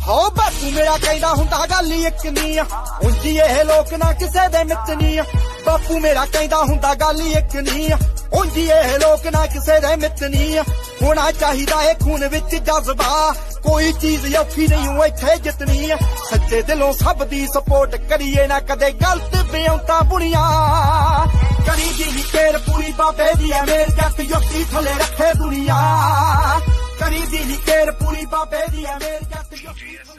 ਹੋ ਬਾਪੂ ਮੇਰਾ ਕਹਿੰਦਾ ਹੁੰਦਾ ਗੱਲ ਹੀ ਇੱਕ ਨਹੀਂ ਆ, ਉਂਝੀ ਇਹ ਲੋਕ ਨਾ ਕਿਸੇ ਦੇ ਮਿੱਤ ਨਹੀਂ ਆ। ਬਾਪੂ ਮੇਰਾ ਕਹਿੰਦਾ ਹੁੰਦਾ ਗੱਲ ਹੀ ਇੱਕ ਨਹੀਂ ਆ, ਉਂਝੀ ਇਹ ਲੋਕ ਨਾ ਕਿਸੇ ਦੇ ਮਿੱਤ ਨਹੀਂ ਆ। ਹੋਣਾ ਚਾਹੀਦਾ ਏ ਖੂਨ ਵਿੱਚ ਜਜ਼ਬਾ, ਕੋਈ ਚੀਜ਼ ਔਖੀ ਨਹੀਂ ਇੱਥੇ ਜਿੱਤਣੀ ਆ। ਸੱਚੇ ਦਿਲੋਂ ਸਭ ਦੀ ਸਪੋਰਟ ਕਰੀਏ ਨਾ ਕਦੇ ਗਲਤ ਬਿਉਂਤਾ ਬੁਣੀਆਂ। ਕਰੀ ਦੀ ਕੇਰ ਪੂਰੀ ਬਾਬੇ ਦੀ ਐ ਮੇਰ ਜੱਟ ਯੋਤੀ ਥਲੇ ਰੱਖੇ ਦੁਨੀਆ। ਕਰੀ ਦੀ ਕੇਰ ਪੂਰੀ ਬਾਬੇ ਦੀ ਐ ਮੇਰ ਜੱਟ ਯੋਤੀ